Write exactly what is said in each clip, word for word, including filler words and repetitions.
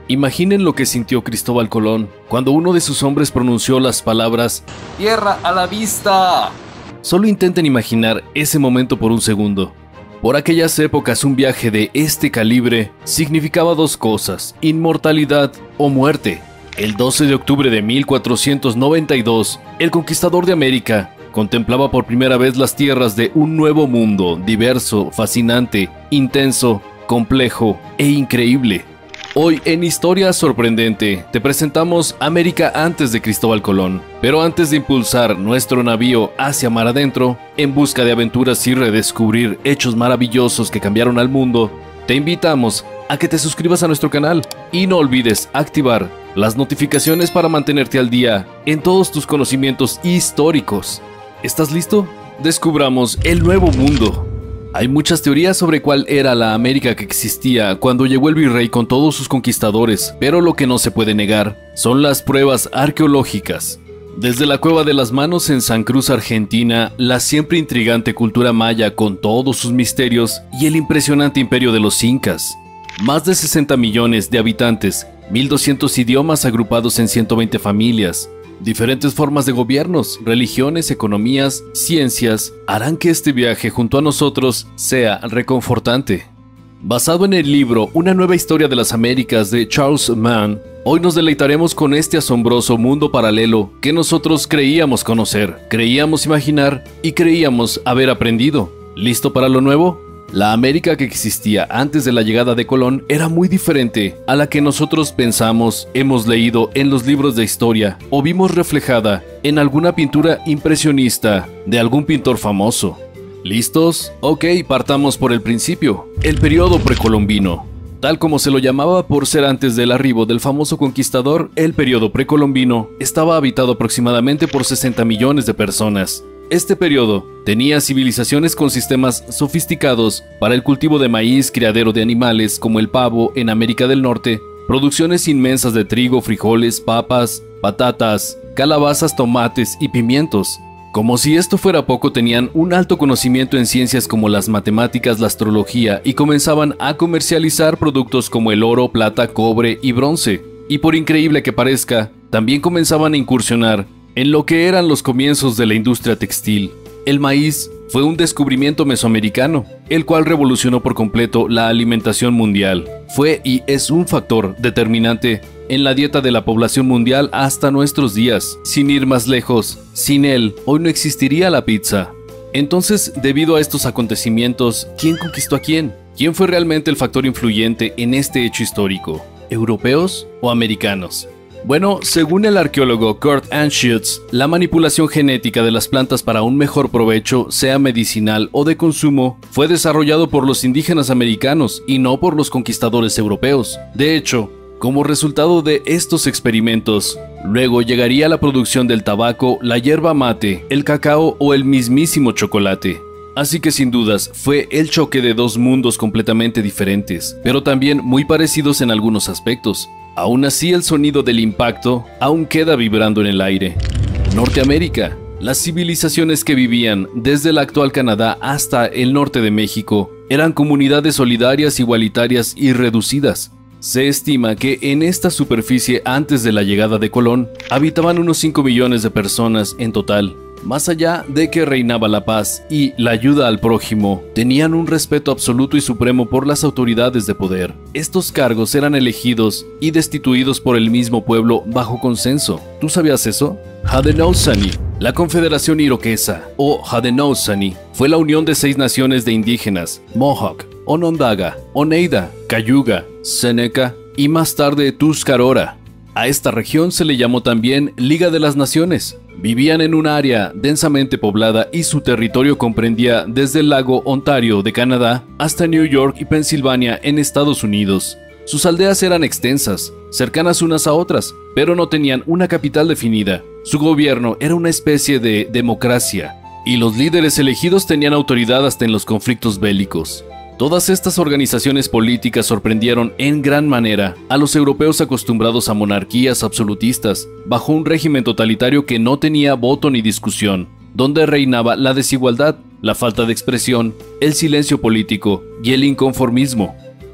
Imaginen lo que sintió Cristóbal Colón cuando uno de sus hombres pronunció las palabras "Tierra a la vista". Solo intenten imaginar ese momento por un segundo. Por aquellas épocas, un viaje de este calibre significaba dos cosas: inmortalidad o muerte. El doce de octubre de mil cuatrocientos noventa y dos, el conquistador de América contemplaba por primera vez las tierras de un nuevo mundo, diverso, fascinante, intenso, complejo e increíble. Hoy en Historia Sorprendente te presentamos América antes de Cristóbal Colón. Pero antes de impulsar nuestro navío hacia mar adentro, en busca de aventuras y redescubrir hechos maravillosos que cambiaron al mundo, te invitamos a que te suscribas a nuestro canal y no olvides activar las notificaciones para mantenerte al día en todos tus conocimientos históricos. ¿Estás listo? Descubramos el nuevo mundo. Hay muchas teorías sobre cuál era la América que existía cuando llegó el virrey con todos sus conquistadores, pero lo que no se puede negar son las pruebas arqueológicas. Desde la Cueva de las Manos en San Cruz, Argentina, la siempre intrigante cultura maya con todos sus misterios y el impresionante imperio de los incas. Más de sesenta millones de habitantes, mil doscientos idiomas agrupados en ciento veinte familias, diferentes formas de gobiernos, religiones, economías, ciencias, harán que este viaje junto a nosotros sea reconfortante. Basado en el libro Una nueva historia de las Américas de Charles Mann, hoy nos deleitaremos con este asombroso mundo paralelo que nosotros creíamos conocer, creíamos imaginar y creíamos haber aprendido. ¿Listo para lo nuevo? La América que existía antes de la llegada de Colón era muy diferente a la que nosotros pensamos, hemos leído en los libros de historia o vimos reflejada en alguna pintura impresionista de algún pintor famoso. ¿Listos? Ok, partamos por el principio, el periodo precolombino. Tal como se lo llamaba por ser antes del arribo del famoso conquistador, el periodo precolombino estaba habitado aproximadamente por sesenta millones de personas. Este periodo tenía civilizaciones con sistemas sofisticados para el cultivo de maíz, criadero de animales como el pavo en América del Norte, producciones inmensas de trigo, frijoles, papas, patatas, calabazas, tomates y pimientos. Como si esto fuera poco, tenían un alto conocimiento en ciencias como las matemáticas, la astrología y comenzaban a comercializar productos como el oro, plata, cobre y bronce. Y por increíble que parezca, también comenzaban a incursionar en lo que eran los comienzos de la industria textil. El maíz fue un descubrimiento mesoamericano, el cual revolucionó por completo la alimentación mundial. Fue y es un factor determinante en la dieta de la población mundial hasta nuestros días. Sin ir más lejos, sin él, hoy no existiría la pizza. Entonces, debido a estos acontecimientos, ¿quién conquistó a quién? ¿Quién fue realmente el factor influyente en este hecho histórico? ¿Europeos o americanos? Bueno, según el arqueólogo Kurt Anschutz, la manipulación genética de las plantas para un mejor provecho, sea medicinal o de consumo, fue desarrollado por los indígenas americanos y no por los conquistadores europeos. De hecho, como resultado de estos experimentos, luego llegaría la producción del tabaco, la yerba mate, el cacao o el mismísimo chocolate. Así que sin dudas fue el choque de dos mundos completamente diferentes, pero también muy parecidos en algunos aspectos. Aún así, el sonido del impacto aún queda vibrando en el aire. Norteamérica. Las civilizaciones que vivían desde el actual Canadá hasta el norte de México eran comunidades solidarias, igualitarias y reducidas. Se estima que en esta superficie antes de la llegada de Colón habitaban unos cinco millones de personas en total. Más allá de que reinaba la paz y la ayuda al prójimo, tenían un respeto absoluto y supremo por las autoridades de poder. Estos cargos eran elegidos y destituidos por el mismo pueblo bajo consenso. ¿Tú sabías eso? Haudenosaunee. La Confederación Iroquesa, o Haudenosaunee, fue la unión de seis naciones de indígenas: Mohawk, Onondaga, Oneida, Cayuga, Seneca y más tarde Tuscarora. A esta región se le llamó también Liga de las Naciones. Vivían en un área densamente poblada y su territorio comprendía desde el lago Ontario de Canadá hasta New York y Pensilvania en Estados Unidos. Sus aldeas eran extensas, cercanas unas a otras, pero no tenían una capital definida. Su gobierno era una especie de democracia, y los líderes elegidos tenían autoridad hasta en los conflictos bélicos. Todas estas organizaciones políticas sorprendieron en gran manera a los europeos acostumbrados a monarquías absolutistas, bajo un régimen totalitario que no tenía voto ni discusión, donde reinaba la desigualdad, la falta de expresión, el silencio político y el inconformismo.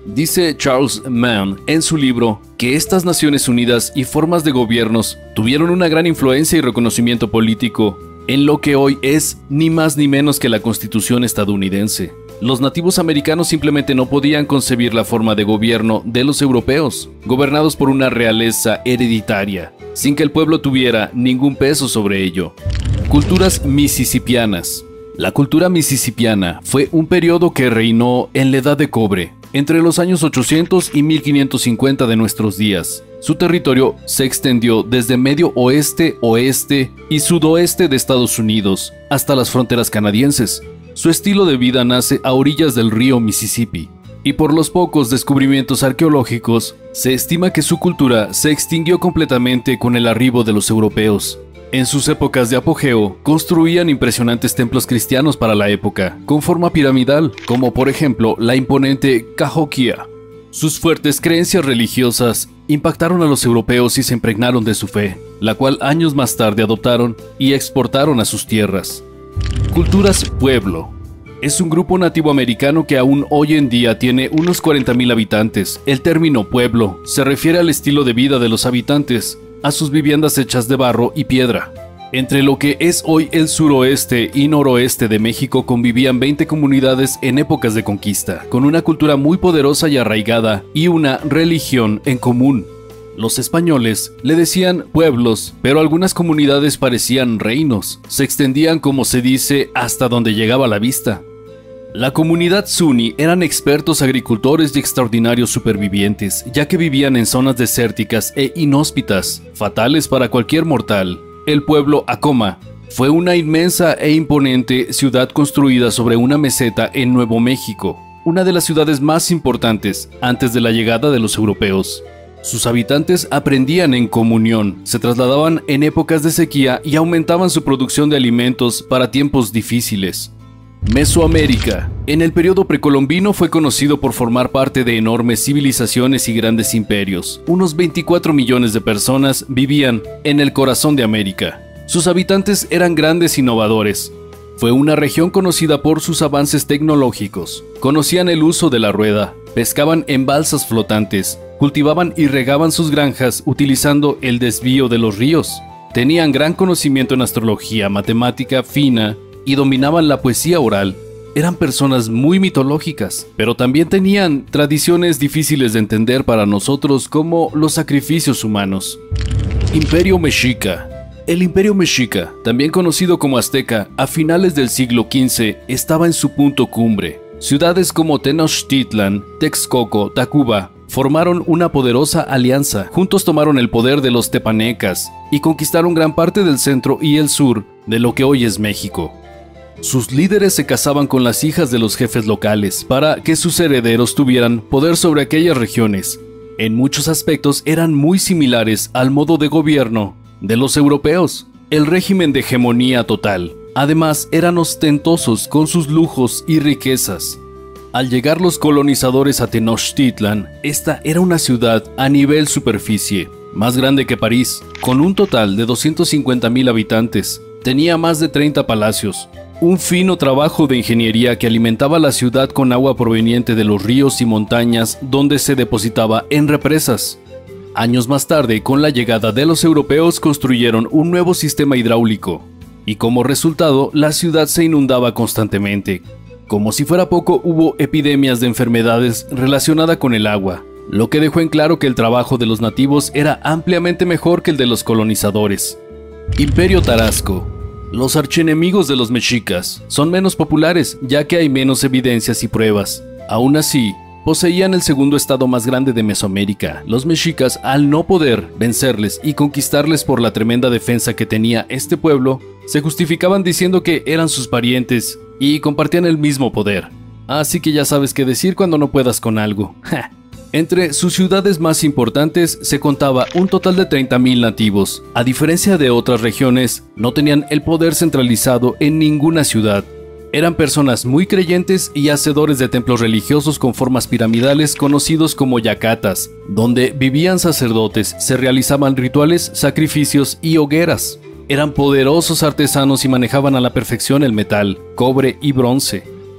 Dice Charles Mann en su libro que estas Naciones Unidas y formas de gobiernos tuvieron una gran influencia y reconocimiento político en lo que hoy es ni más ni menos que la Constitución estadounidense. Los nativos americanos simplemente no podían concebir la forma de gobierno de los europeos, gobernados por una realeza hereditaria, sin que el pueblo tuviera ningún peso sobre ello. Culturas mississippianas. La cultura mississippiana fue un periodo que reinó en la Edad de Cobre, entre los años ochocientos y mil quinientos cincuenta de nuestros días. Su territorio se extendió desde medio oeste, oeste y sudoeste de Estados Unidos hasta las fronteras canadienses. Su estilo de vida nace a orillas del río Mississippi, y por los pocos descubrimientos arqueológicos, se estima que su cultura se extinguió completamente con el arribo de los europeos. En sus épocas de apogeo, construían impresionantes templos cristianos para la época, con forma piramidal, como por ejemplo la imponente Cahokia. Sus fuertes creencias religiosas impactaron a los europeos y se impregnaron de su fe, la cual años más tarde adoptaron y exportaron a sus tierras. Culturas pueblo. Es un grupo nativo americano que aún hoy en día tiene unos cuarenta mil habitantes. El término pueblo se refiere al estilo de vida de los habitantes, a sus viviendas hechas de barro y piedra. Entre lo que es hoy el suroeste y noroeste de México convivían veinte comunidades en épocas de conquista, con una cultura muy poderosa y arraigada y una religión en común. Los españoles le decían pueblos, pero algunas comunidades parecían reinos, se extendían, como se dice, hasta donde llegaba la vista. La comunidad Zuni eran expertos agricultores y extraordinarios supervivientes, ya que vivían en zonas desérticas e inhóspitas, fatales para cualquier mortal. El pueblo Acoma fue una inmensa e imponente ciudad construida sobre una meseta en Nuevo México, una de las ciudades más importantes antes de la llegada de los europeos. Sus habitantes aprendían en comunión, se trasladaban en épocas de sequía y aumentaban su producción de alimentos para tiempos difíciles. Mesoamérica. En el periodo precolombino fue conocido por formar parte de enormes civilizaciones y grandes imperios. Unos veinticuatro millones de personas vivían en el corazón de América. Sus habitantes eran grandes innovadores. Fue una región conocida por sus avances tecnológicos. Conocían el uso de la rueda, pescaban en balsas flotantes, cultivaban y regaban sus granjas utilizando el desvío de los ríos. Tenían gran conocimiento en astrología, matemática fina, y dominaban la poesía oral. Eran personas muy mitológicas, pero también tenían tradiciones difíciles de entender para nosotros, como los sacrificios humanos. Imperio Mexica. El Imperio Mexica, también conocido como Azteca, a finales del siglo quince estaba en su punto cumbre. Ciudades como Tenochtitlan, Texcoco, Tacuba formaron una poderosa alianza. Juntos tomaron el poder de los tepanecas y conquistaron gran parte del centro y el sur de lo que hoy es México. Sus líderes se casaban con las hijas de los jefes locales para que sus herederos tuvieran poder sobre aquellas regiones. En muchos aspectos eran muy similares al modo de gobierno de los europeos, el régimen de hegemonía total. Además, eran ostentosos con sus lujos y riquezas. Al llegar los colonizadores a Tenochtitlan, esta era una ciudad a nivel superficie, más grande que París, con un total de doscientos cincuenta mil habitantes. Tenía más de treinta palacios, un fino trabajo de ingeniería que alimentaba la ciudad con agua proveniente de los ríos y montañas donde se depositaba en represas. Años más tarde, con la llegada de los europeos, construyeron un nuevo sistema hidráulico, y como resultado, la ciudad se inundaba constantemente. Como si fuera poco, hubo epidemias de enfermedades relacionadas con el agua, lo que dejó en claro que el trabajo de los nativos era ampliamente mejor que el de los colonizadores. Imperio Tarasco. Los archienemigos de los mexicas son menos populares, ya que hay menos evidencias y pruebas. Aún así, poseían el segundo estado más grande de Mesoamérica. Los mexicas, al no poder vencerles y conquistarles por la tremenda defensa que tenía este pueblo, se justificaban diciendo que eran sus parientes y compartían el mismo poder. Así que ya sabes qué decir cuando no puedas con algo. ¡Ja! Entre sus ciudades más importantes se contaba un total de treinta mil nativos. A diferencia de otras regiones, no tenían el poder centralizado en ninguna ciudad. Eran personas muy creyentes y hacedores de templos religiosos con formas piramidales conocidos como yacatas, donde vivían sacerdotes, se realizaban rituales, sacrificios y hogueras. Eran poderosos artesanos y manejaban a la perfección el metal, cobre y bronce.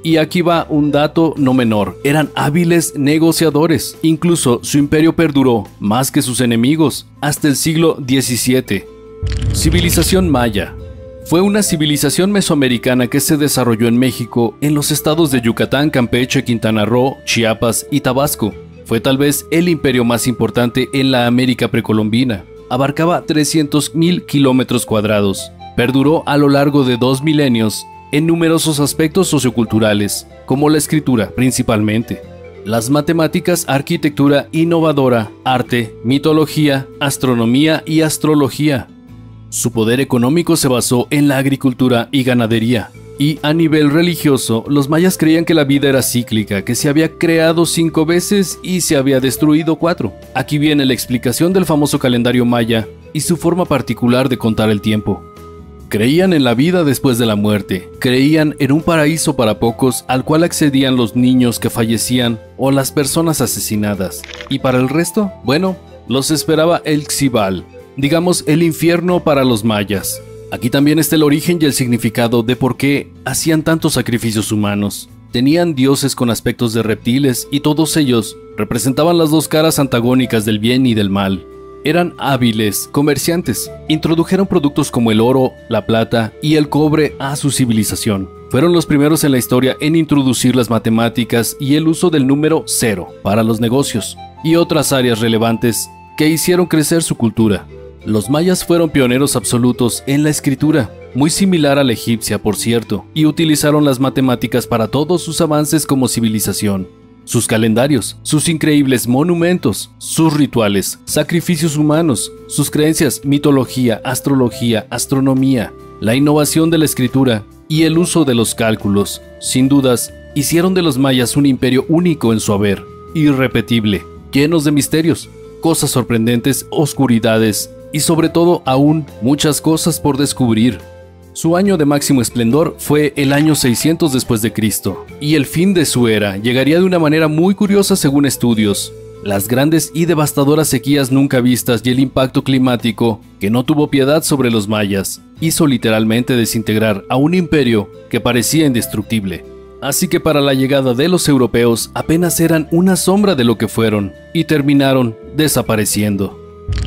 Y aquí va un dato no menor, eran hábiles negociadores, incluso su imperio perduró más que sus enemigos hasta el siglo diecisiete. Civilización maya. Fue una civilización mesoamericana que se desarrolló en México, en los estados de Yucatán, Campeche, Quintana Roo, Chiapas y Tabasco. Fue tal vez el imperio más importante en la América precolombina. Abarcaba trescientos mil kilómetros cuadrados. Perduró a lo largo de dos milenios en numerosos aspectos socioculturales, como la escritura principalmente, las matemáticas, arquitectura innovadora, arte, mitología, astronomía y astrología. Su poder económico se basó en la agricultura y ganadería. Y a nivel religioso, los mayas creían que la vida era cíclica, que se había creado cinco veces y se había destruido cuatro. Aquí viene la explicación del famoso calendario maya y su forma particular de contar el tiempo. Creían en la vida después de la muerte, creían en un paraíso para pocos al cual accedían los niños que fallecían o las personas asesinadas. Y para el resto, bueno, los esperaba el Xibal, digamos el infierno para los mayas. Aquí también está el origen y el significado de por qué hacían tantos sacrificios humanos. Tenían dioses con aspectos de reptiles y todos ellos representaban las dos caras antagónicas del bien y del mal. Eran hábiles comerciantes, introdujeron productos como el oro, la plata y el cobre a su civilización. Fueron los primeros en la historia en introducir las matemáticas y el uso del número cero para los negocios y otras áreas relevantes que hicieron crecer su cultura. Los mayas fueron pioneros absolutos en la escritura, muy similar a la egipcia por cierto, y utilizaron las matemáticas para todos sus avances como civilización. Sus calendarios, sus increíbles monumentos, sus rituales, sacrificios humanos, sus creencias, mitología, astrología, astronomía, la innovación de la escritura y el uso de los cálculos, sin dudas, hicieron de los mayas un imperio único en su haber, irrepetible, llenos de misterios, cosas sorprendentes, oscuridades y sobre todo aún muchas cosas por descubrir. Su año de máximo esplendor fue el año seiscientos después de Cristo, y el fin de su era llegaría de una manera muy curiosa según estudios. Las grandes y devastadoras sequías nunca vistas y el impacto climático, que no tuvo piedad sobre los mayas, hizo literalmente desintegrar a un imperio que parecía indestructible. Así que para la llegada de los europeos apenas eran una sombra de lo que fueron, y terminaron desapareciendo.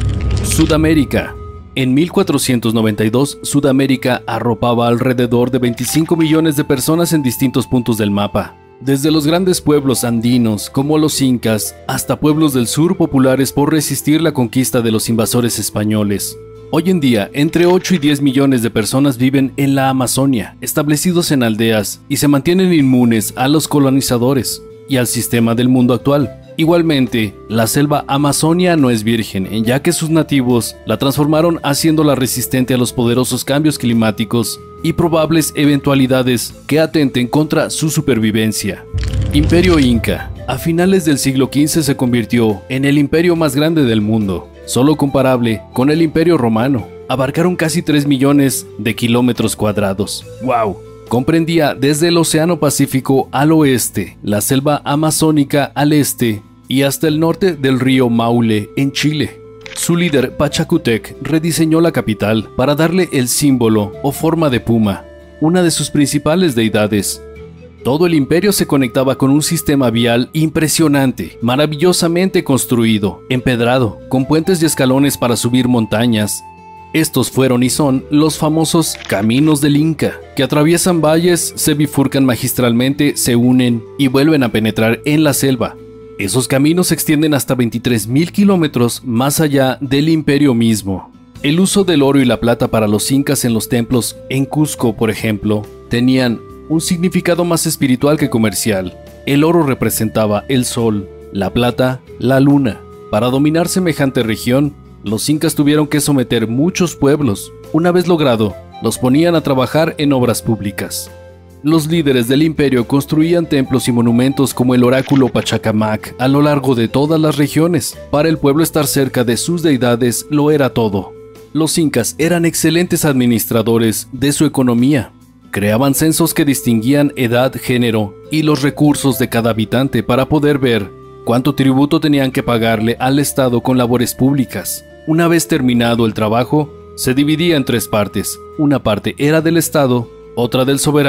Sudamérica. En mil cuatrocientos noventa y dos, Sudamérica arropaba alrededor de veinticinco millones de personas en distintos puntos del mapa. Desde los grandes pueblos andinos, como los incas, hasta pueblos del sur populares por resistir la conquista de los invasores españoles. Hoy en día, entre ocho y diez millones de personas viven en la Amazonia, establecidos en aldeas, y se mantienen inmunes a los colonizadores y al sistema del mundo actual. Igualmente, la selva amazonia no es virgen, ya que sus nativos la transformaron haciéndola resistente a los poderosos cambios climáticos y probables eventualidades que atenten contra su supervivencia. Imperio Inca. A finales del siglo quince se convirtió en el imperio más grande del mundo, solo comparable con el Imperio Romano. Abarcaron casi tres millones de kilómetros cuadrados. ¡Wow! Comprendía desde el Océano Pacífico al oeste, la selva amazónica al este y hasta el norte del río Maule en Chile. Su líder, Pachacútec, rediseñó la capital para darle el símbolo o forma de puma, una de sus principales deidades. Todo el imperio se conectaba con un sistema vial impresionante, maravillosamente construido, empedrado, con puentes y escalones para subir montañas. Estos fueron y son los famosos Caminos del Inca, que atraviesan valles, se bifurcan magistralmente, se unen y vuelven a penetrar en la selva. Esos caminos se extienden hasta veintitrés mil kilómetros más allá del imperio mismo. El uso del oro y la plata para los incas en los templos en Cusco, por ejemplo, tenían un significado más espiritual que comercial. El oro representaba el sol, la plata, la luna. Para dominar semejante región, los incas tuvieron que someter muchos pueblos. Una vez logrado, los ponían a trabajar en obras públicas. Los líderes del imperio construían templos y monumentos como el oráculo Pachacamac a lo largo de todas las regiones. Para el pueblo estar cerca de sus deidades lo era todo. Los incas eran excelentes administradores de su economía. Creaban censos que distinguían edad, género y los recursos de cada habitante para poder ver cuánto tributo tenían que pagarle al Estado con labores públicas. Una vez terminado el trabajo, se dividía en tres partes. Una parte era del Estado, otra del soberano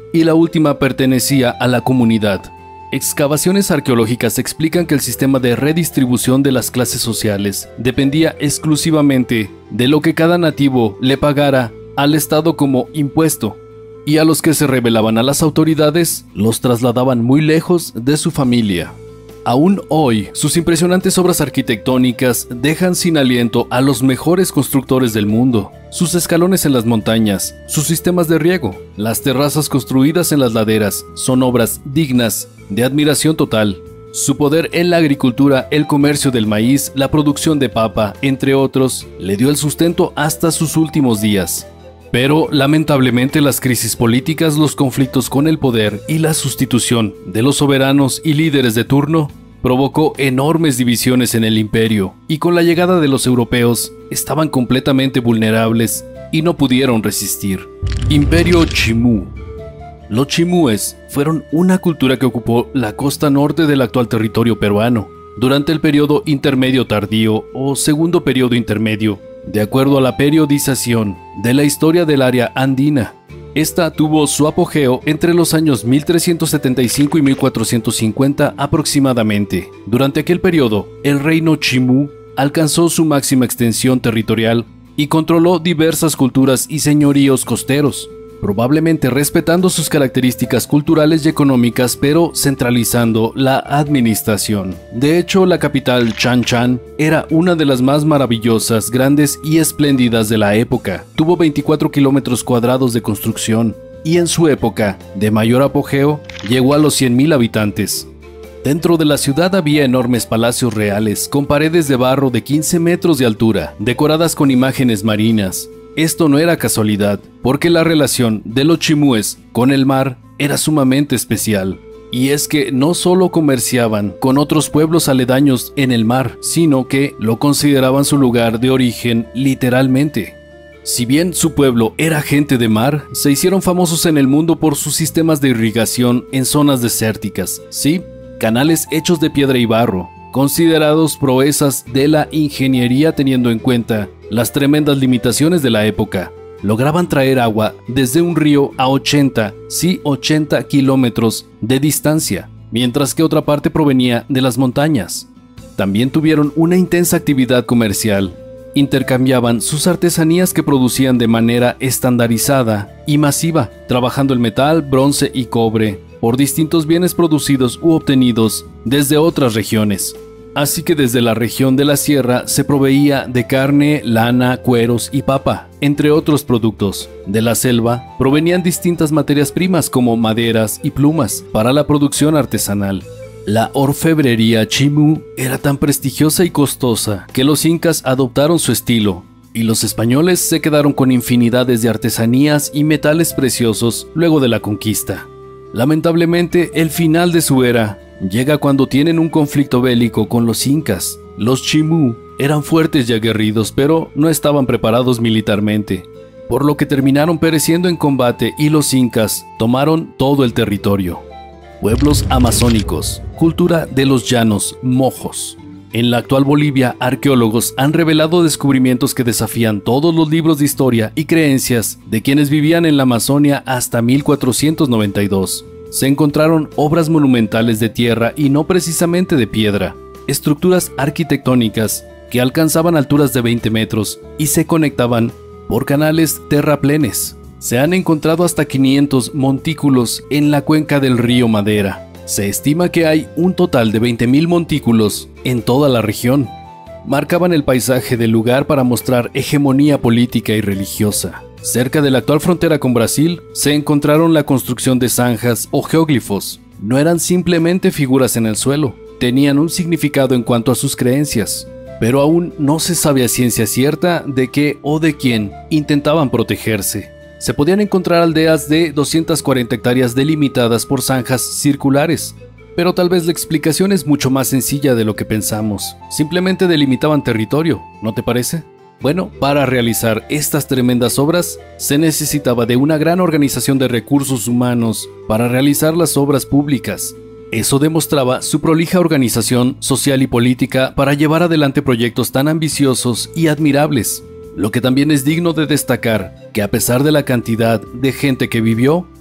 y la última pertenecía a la comunidad. Excavaciones arqueológicas explican que el sistema de redistribución de las clases sociales dependía exclusivamente de lo que cada nativo le pagara al Estado como impuesto, y a los que se rebelaban a las autoridades los trasladaban muy lejos de su familia. Aún hoy, sus impresionantes obras arquitectónicas dejan sin aliento a los mejores constructores del mundo. Sus escalones en las montañas, sus sistemas de riego, las terrazas construidas en las laderas son obras dignas de admiración total. Su poder en la agricultura, el comercio del maíz, la producción de papa, entre otros, le dio el sustento hasta sus últimos días. Pero, lamentablemente, las crisis políticas, los conflictos con el poder y la sustitución de los soberanos y líderes de turno provocó enormes divisiones en el imperio, y con la llegada de los europeos estaban completamente vulnerables y no pudieron resistir. Imperio Chimú. Los chimúes fueron una cultura que ocupó la costa norte del actual territorio peruano durante el periodo intermedio tardío o segundo periodo intermedio, de acuerdo a la periodización de la historia del área andina. Esta tuvo su apogeo entre los años mil trescientos setenta y cinco y mil cuatrocientos cincuenta aproximadamente. Durante aquel periodo, el reino Chimú alcanzó su máxima extensión territorial y controló diversas culturas y señoríos costeros, probablemente respetando sus características culturales y económicas, pero centralizando la administración. De hecho, la capital, Chan Chan, era una de las más maravillosas, grandes y espléndidas de la época. Tuvo veinticuatro kilómetros cuadrados de construcción y en su época de mayor apogeo llegó a los cien mil habitantes. Dentro de la ciudad había enormes palacios reales con paredes de barro de quince metros de altura, decoradas con imágenes marinas. Esto no era casualidad, porque la relación de los chimúes con el mar era sumamente especial. Y es que no solo comerciaban con otros pueblos aledaños en el mar, sino que lo consideraban su lugar de origen literalmente. Si bien su pueblo era gente de mar, se hicieron famosos en el mundo por sus sistemas de irrigación en zonas desérticas, sí, canales hechos de piedra y barro, considerados proezas de la ingeniería teniendo en cuenta las tremendas limitaciones de la época. Lograban traer agua desde un río a ochenta, sí ochenta kilómetros de distancia, mientras que otra parte provenía de las montañas. También tuvieron una intensa actividad comercial. Intercambiaban sus artesanías que producían de manera estandarizada y masiva, trabajando el metal, bronce y cobre, por distintos bienes producidos u obtenidos desde otras regiones. Así que desde la región de la sierra se proveía de carne, lana, cueros y papa, entre otros productos. De la selva provenían distintas materias primas como maderas y plumas para la producción artesanal. La orfebrería chimú era tan prestigiosa y costosa que los incas adoptaron su estilo, y los españoles se quedaron con infinidades de artesanías y metales preciosos luego de la conquista. Lamentablemente, el final de su era llega cuando tienen un conflicto bélico con los incas. Los chimú eran fuertes y aguerridos, pero no estaban preparados militarmente, por lo que terminaron pereciendo en combate y los incas tomaron todo el territorio. Pueblos amazónicos, cultura de los llanos mojos. En la actual Bolivia, arqueólogos han revelado descubrimientos que desafían todos los libros de historia y creencias de quienes vivían en la Amazonia hasta mil cuatrocientos noventa y dos. Se encontraron obras monumentales de tierra y no precisamente de piedra, estructuras arquitectónicas que alcanzaban alturas de veinte metros y se conectaban por canales terraplenes. Se han encontrado hasta quinientos montículos en la cuenca del río Madera. Se estima que hay un total de veinte mil montículos en toda la región. Marcaban el paisaje del lugar para mostrar hegemonía política y religiosa. Cerca de la actual frontera con Brasil, se encontraron la construcción de zanjas o geóglifos. No eran simplemente figuras en el suelo, tenían un significado en cuanto a sus creencias, pero aún no se sabe a ciencia cierta de qué o de quién intentaban protegerse. Se podían encontrar aldeas de doscientas cuarenta hectáreas delimitadas por zanjas circulares, pero tal vez la explicación es mucho más sencilla de lo que pensamos. Simplemente delimitaban territorio, ¿no te parece? Bueno, para realizar estas tremendas obras se necesitaba de una gran organización de recursos humanos para realizar las obras públicas. Eso demostraba su prolija organización social y política para llevar adelante proyectos tan ambiciosos y admirables. Lo que también es digno de destacar, que a pesar de la cantidad de gente que vivió,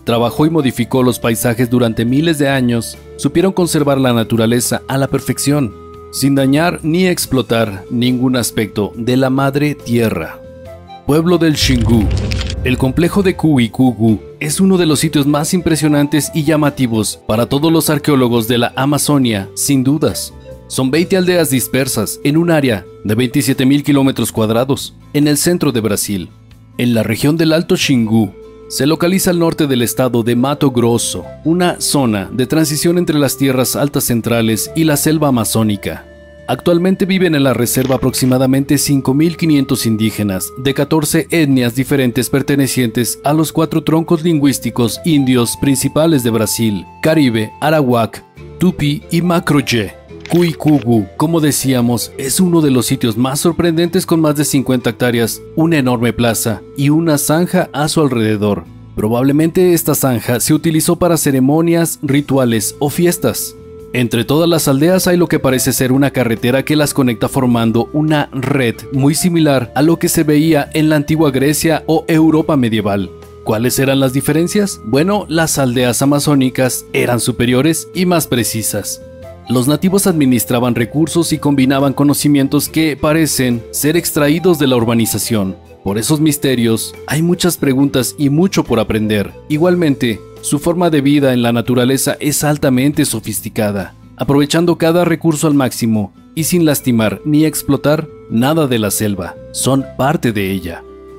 trabajó y modificó los paisajes durante miles de años, supieron conservar la naturaleza a la perfección, sin dañar ni explotar ningún aspecto de la madre tierra. Pueblo del Xingu. El complejo de Cuicugu es uno de los sitios más impresionantes y llamativos para todos los arqueólogos de la Amazonia, sin dudas. Son veinte aldeas dispersas en un área de veintisiete mil kilómetros cuadrados, en el centro de Brasil. En la región del Alto Xingu, se localiza al norte del estado de Mato Grosso, una zona de transición entre las tierras altas centrales y la selva amazónica. Actualmente viven en la reserva aproximadamente cinco mil quinientos indígenas de catorce etnias diferentes pertenecientes a los cuatro troncos lingüísticos indios principales de Brasil: Caribe, Arawak, Tupi y Macroye. Cuicugu, como decíamos, es uno de los sitios más sorprendentes, con más de cincuenta hectáreas, una enorme plaza y una zanja a su alrededor. Probablemente esta zanja se utilizó para ceremonias, rituales o fiestas. Entre todas las aldeas hay lo que parece ser una carretera que las conecta, formando una red muy similar a lo que se veía en la antigua Grecia o Europa medieval. ¿Cuáles eran las diferencias? Bueno, las aldeas amazónicas eran superiores y más precisas. Los nativos administraban recursos y combinaban conocimientos que parecen ser extraídos de la urbanización. Por esos misterios, hay muchas preguntas y mucho por aprender. Igualmente, su forma de vida en la naturaleza es altamente sofisticada, aprovechando cada recurso al máximo y sin lastimar ni explotar nada de la selva. Son parte de ella.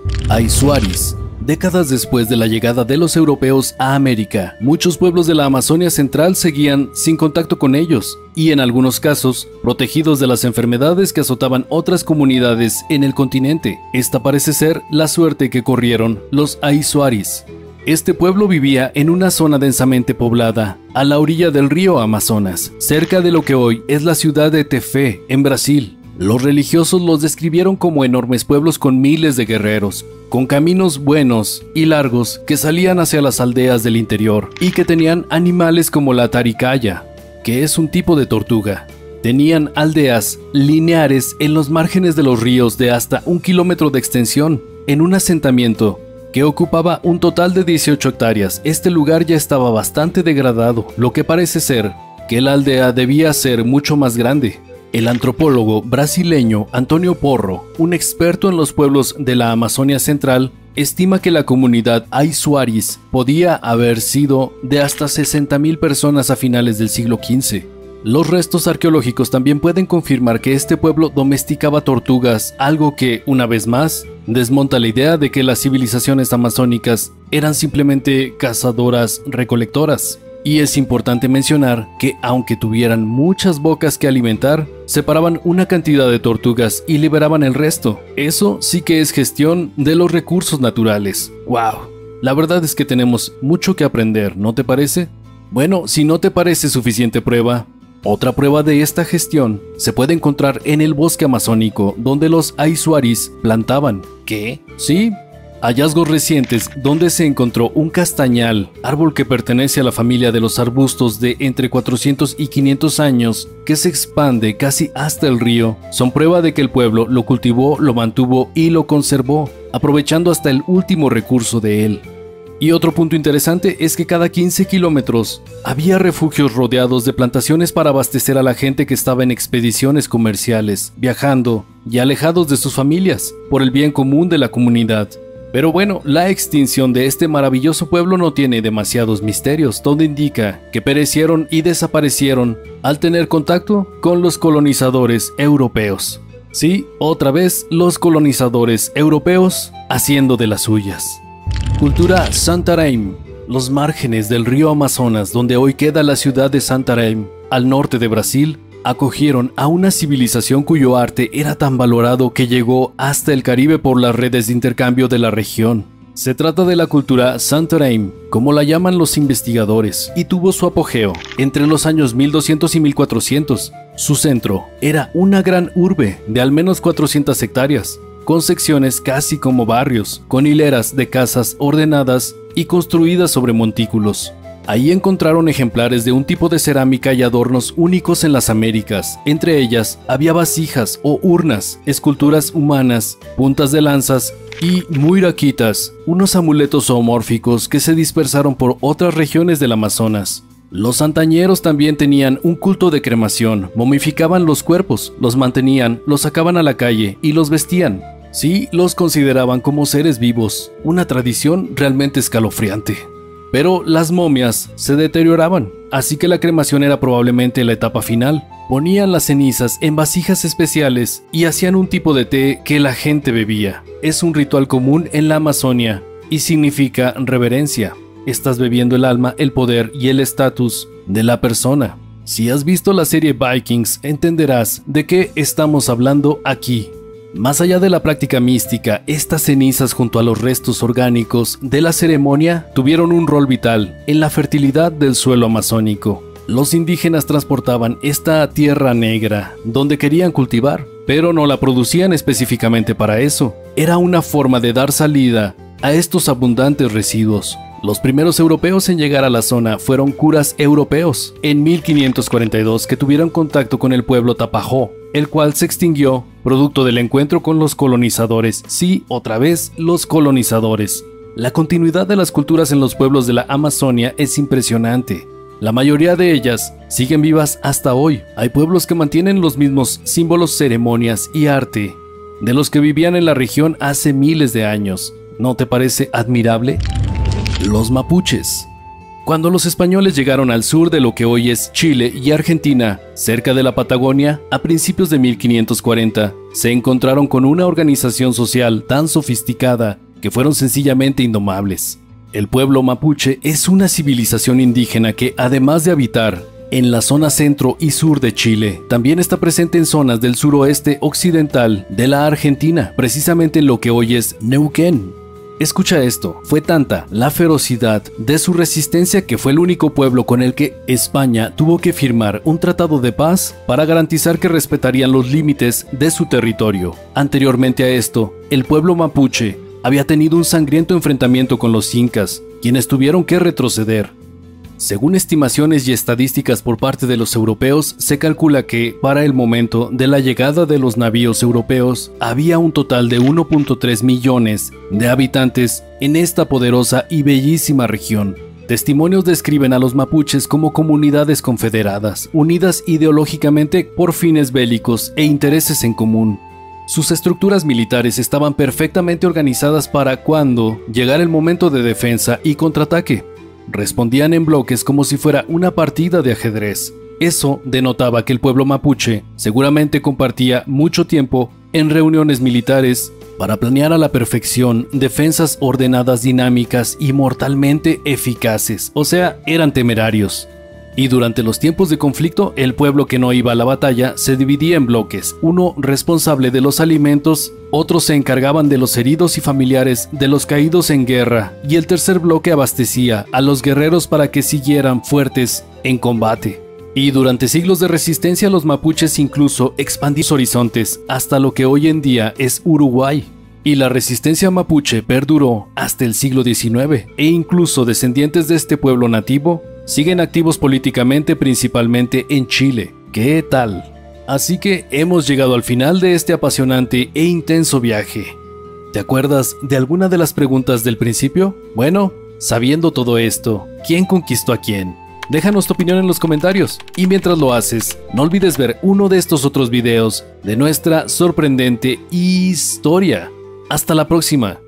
Aisuaris. Décadas después de la llegada de los europeos a América, muchos pueblos de la Amazonia Central seguían sin contacto con ellos, y en algunos casos, protegidos de las enfermedades que azotaban otras comunidades en el continente. Esta parece ser la suerte que corrieron los Aisuaris. Este pueblo vivía en una zona densamente poblada, a la orilla del río Amazonas, cerca de lo que hoy es la ciudad de Tefé, en Brasil. Los religiosos los describieron como enormes pueblos con miles de guerreros, con caminos buenos y largos que salían hacia las aldeas del interior, y que tenían animales como la taricaya, que es un tipo de tortuga. Tenían aldeas lineares en los márgenes de los ríos de hasta un kilómetro de extensión, en un asentamiento que ocupaba un total de dieciocho hectáreas. Este lugar ya estaba bastante degradado, lo que parece ser que la aldea debía ser mucho más grande. El antropólogo brasileño Antônio Porro, un experto en los pueblos de la Amazonia Central, estima que la comunidad Aisuaris podía haber sido de hasta sesenta mil personas a finales del siglo quince. Los restos arqueológicos también pueden confirmar que este pueblo domesticaba tortugas, algo que, una vez más, desmonta la idea de que las civilizaciones amazónicas eran simplemente cazadoras-recolectoras. Y es importante mencionar que, aunque tuvieran muchas bocas que alimentar, separaban una cantidad de tortugas y liberaban el resto. Eso sí que es gestión de los recursos naturales. ¡Wow! La verdad es que tenemos mucho que aprender, ¿no te parece? Bueno, si no te parece suficiente prueba, otra prueba de esta gestión se puede encontrar en el bosque amazónico, donde los Aisuaris plantaban. ¿Qué? Sí. Hallazgos recientes donde se encontró un castañal, árbol que pertenece a la familia de los arbustos de entre cuatrocientos y quinientos años, que se expande casi hasta el río, son prueba de que el pueblo lo cultivó, lo mantuvo y lo conservó, aprovechando hasta el último recurso de él. Y otro punto interesante es que cada quince kilómetros había refugios rodeados de plantaciones para abastecer a la gente que estaba en expediciones comerciales, viajando y alejados de sus familias, por el bien común de la comunidad. Pero bueno, la extinción de este maravilloso pueblo no tiene demasiados misterios, todo indica que perecieron y desaparecieron al tener contacto con los colonizadores europeos. Sí, otra vez los colonizadores europeos haciendo de las suyas. Cultura Santarém. Los márgenes del río Amazonas, donde hoy queda la ciudad de Santarém, al norte de Brasil, acogieron a una civilización cuyo arte era tan valorado que llegó hasta el Caribe por las redes de intercambio de la región. Se trata de la cultura Santarém, como la llaman los investigadores, y tuvo su apogeo entre los años mil doscientos y mil cuatrocientos. Su centro era una gran urbe de al menos cuatrocientas hectáreas, con secciones casi como barrios, con hileras de casas ordenadas y construidas sobre montículos. Ahí encontraron ejemplares de un tipo de cerámica y adornos únicos en las Américas. Entre ellas había vasijas o urnas, esculturas humanas, puntas de lanzas y muiraquitas, unos amuletos zoomórficos que se dispersaron por otras regiones del Amazonas. Los antañeros también tenían un culto de cremación, momificaban los cuerpos, los mantenían, los sacaban a la calle y los vestían. Sí, los consideraban como seres vivos, una tradición realmente escalofriante. Pero las momias se deterioraban, así que la cremación era probablemente la etapa final. Ponían las cenizas en vasijas especiales y hacían un tipo de té que la gente bebía. Es un ritual común en la Amazonia y significa reverencia. Estás bebiendo el alma, el poder y el estatus de la persona. Si has visto la serie Vikings, entenderás de qué estamos hablando aquí. Más allá de la práctica mística, estas cenizas junto a los restos orgánicos de la ceremonia tuvieron un rol vital en la fertilidad del suelo amazónico. Los indígenas transportaban esta tierra negra donde querían cultivar, pero no la producían específicamente para eso. Era una forma de dar salida a estos abundantes residuos. Los primeros europeos en llegar a la zona fueron curas europeos en mil quinientos cuarenta y dos que tuvieron contacto con el pueblo Tapajó, el cual se extinguió producto del encuentro con los colonizadores. Sí, otra vez, los colonizadores. La continuidad de las culturas en los pueblos de la Amazonia es impresionante. La mayoría de ellas siguen vivas hasta hoy. Hay pueblos que mantienen los mismos símbolos, ceremonias y arte de los que vivían en la región hace miles de años. ¿No te parece admirable? Los mapuches. Cuando los españoles llegaron al sur de lo que hoy es Chile y Argentina, cerca de la Patagonia, a principios de mil quinientos cuarenta, se encontraron con una organización social tan sofisticada que fueron sencillamente indomables. El pueblo mapuche es una civilización indígena que, además de habitar en la zona centro y sur de Chile, también está presente en zonas del suroeste occidental de la Argentina, precisamente en lo que hoy es Neuquén. Escucha esto, fue tanta la ferocidad de su resistencia que fue el único pueblo con el que España tuvo que firmar un tratado de paz para garantizar que respetarían los límites de su territorio. Anteriormente a esto, el pueblo mapuche había tenido un sangriento enfrentamiento con los incas, quienes tuvieron que retroceder. Según estimaciones y estadísticas por parte de los europeos, se calcula que, para el momento de la llegada de los navíos europeos, había un total de uno punto tres millones de habitantes en esta poderosa y bellísima región. Testimonios describen a los mapuches como comunidades confederadas, unidas ideológicamente por fines bélicos e intereses en común. Sus estructuras militares estaban perfectamente organizadas para cuando llegara el momento de defensa y contraataque. Respondían en bloques como si fuera una partida de ajedrez. Eso denotaba que el pueblo mapuche seguramente compartía mucho tiempo en reuniones militares para planear a la perfección defensas ordenadas, dinámicas y mortalmente eficaces, o sea, eran temerarios. Y durante los tiempos de conflicto, el pueblo que no iba a la batalla se dividía en bloques, uno responsable de los alimentos, otros se encargaban de los heridos y familiares de los caídos en guerra, y el tercer bloque abastecía a los guerreros para que siguieran fuertes en combate. Y durante siglos de resistencia, los mapuches incluso expandieron sus horizontes hasta lo que hoy en día es Uruguay. Y la resistencia mapuche perduró hasta el siglo diecinueve, e incluso descendientes de este pueblo nativo siguen activos políticamente, principalmente en Chile. ¿Qué tal? Así que hemos llegado al final de este apasionante e intenso viaje. ¿Te acuerdas de alguna de las preguntas del principio? Bueno, sabiendo todo esto, ¿quién conquistó a quién? Déjanos tu opinión en los comentarios, y mientras lo haces, no olvides ver uno de estos otros videos de nuestra sorprendente historia. Hasta la próxima.